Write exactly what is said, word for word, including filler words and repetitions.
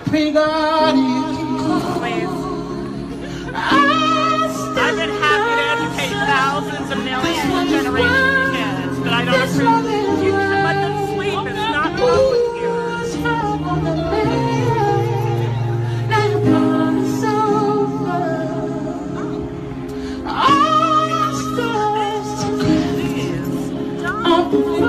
pray God you keep Please. I've been happy to educate thousands of millions of generations of kids, but I don't appreciate you can let them sleep. It's not wrong with you. Now your promise over. All my stars Please. on the